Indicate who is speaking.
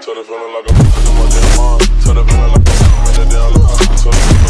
Speaker 1: Tell the feeling like I'm in my damn mind. Tell the feeling like I'm in the damn line.